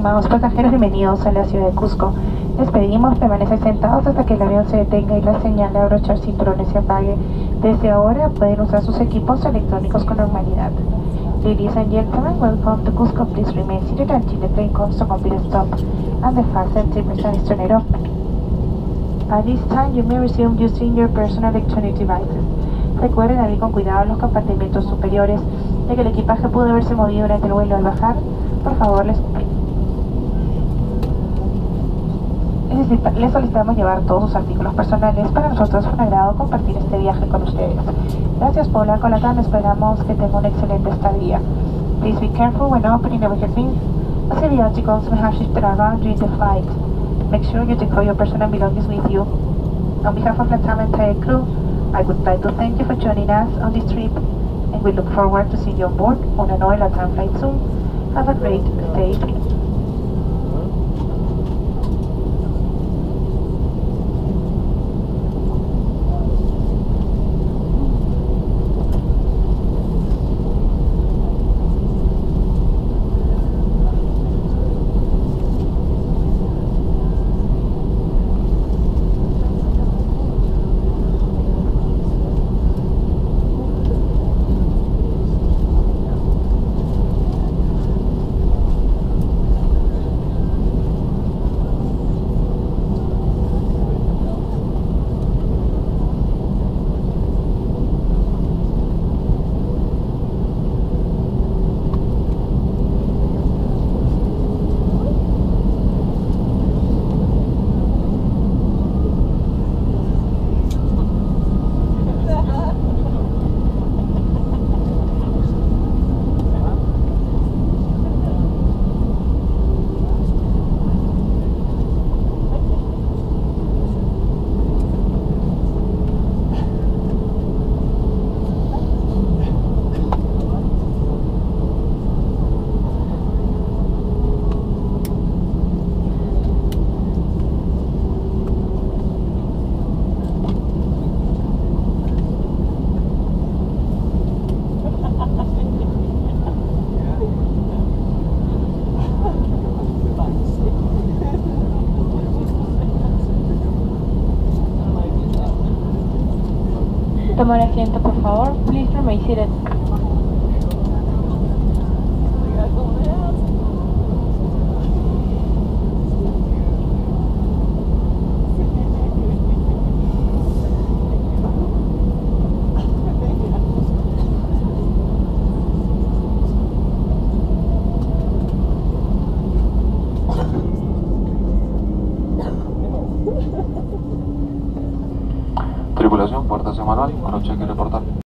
Estimados pasajeros, bienvenidos a la ciudad de Cusco. Les pedimos permanecer sentados hasta que el avión se detenga y la señal de abrochar cinturones se apague. Desde ahora pueden usar sus equipos electrónicos con normalidad. Ladies and gentlemen, welcome to Cusco. Please remain seated until the plane comes to complete stop and the fasten seatbelt is turned off. At this time, you may resume using your personal electronic devices. Recuerden abrir con cuidado los compartimentos superiores, ya que el equipaje pudo haberse movido durante el vuelo. Al bajar, por favor, les solicitamos llevar todos sus artículos personales. Para nosotros fue un agrado compartir este viaje con ustedes. Gracias por volar con la TAM. Esperamos que tengan una excelente estadía. Please be careful when opening everything bins. As aviaticals may have shifted around during the flight. Make sure you take all your personal belongings with you. On behalf of the TAM entire crew, I would like to thank you for joining us on this trip, and we look forward to seeing you on board on another LATAM flight soon. Have a great stay. Tomar asiento, por favor. Please remain seated. Tripulación, puerta semanal, con cheque y reportar.